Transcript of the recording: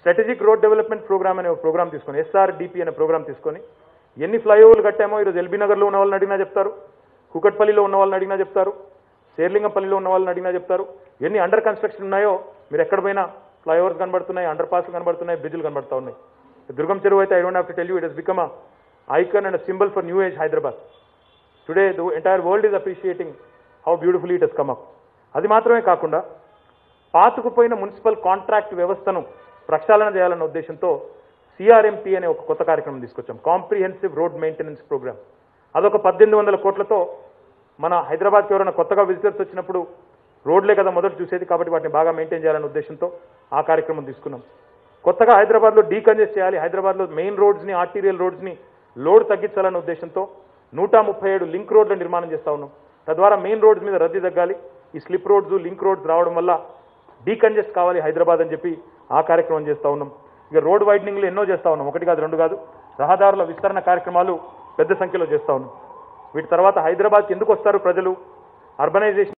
Strategic road development programme అనే ఒక programme తీసుకొని SRDP అనే ప్రోగ్రామ్ తీసుకొని ఎన్ని ఫ్లైఓవర్లు కట్టామో ఈరోజు ఎల్బీ నగర్లో ఉన్న వాళ్ళని అడిగినా చెప్తారు, కుకట్పల్లిలో ఉన్న వాళ్ళని అడిగినా చెప్తారు, శేర్లింగంపల్లిలో ఉన్న వాళ్ళని అడిగినా చెప్తారు. ఎన్ని అండర్ కన్స్ట్రక్షన్ ఉన్నాయో మీరు ఎక్కడ పోయినా ఫ్లైఓవర్స్ కనబడుతున్నాయి, అండర్ పాస్లు కనబడుతున్నాయి, బ్రిడ్జ్లు కనబడుతూ ఉన్నాయి. దుర్గం చెరువు అయితే I don't have to tell you, it has become a icon and symbol for new age Hyderabad. Today the entire world is appreciating how beautifully it has come up. అది మాత్రమే కాకుండా పాతుకుపోయిన మున్సిపల్ కాంట్రాక్ట్ వ్యవస్థను ప్రక్షాళన చేయాలన్న ఉద్దేశంతో CRMP అనే ఒక కొత్త కార్యక్రమం తీసుకొచ్చాం, కాంప్రిహెన్సివ్ రోడ్ మెయింటెనెన్స్ ప్రోగ్రామ్. అదొక 1800 కోట్లతో మన హైదరాబాద్కి ఎవరైనా కొత్తగా విజిటర్స్ వచ్చినప్పుడు రోడ్లే కదా మొదట చూసేది, కాబట్టి వాటిని బాగా మెయింటైన్ చేయాలనే ఉద్దేశంతో ఆ కార్యక్రమం తీసుకున్నాం. కొత్తగా హైదరాబాద్లో డీకంజెస్ట్ చేయాలి, హైదరాబాద్లో మెయిన్ రోడ్స్ని, ఆర్టీరియల్ రోడ్స్ని లోడ్ తగ్గించాలనే ఉద్దేశంతో 137 లింక్ రోడ్ల నిర్మాణం చేస్తూ ఉన్నాం. తద్వారా మెయిన్ రోడ్స్ మీద రద్దీ తగ్గాలి, ఈ స్లిప్ రోడ్స్, లింక్ రోడ్స్ రావడం వల్ల డీకంజెస్ట్ కావాలి హైదరాబాద్ అని చెప్పి ఆ కార్యక్రమం చేస్తూ ఉన్నాం. ఇక రోడ్ వైడనింగ్లు ఎన్నో చేస్తూ ఉన్నాం, ఒకటి కాదు రెండు కాదు, రహదారుల విస్తరణ కార్యక్రమాలు పెద్ద సంఖ్యలో చేస్తూ ఉన్నాం. వీటి తర్వాత హైదరాబాద్కి ఎందుకు వస్తారు ప్రజలు, అర్బనైజేషన్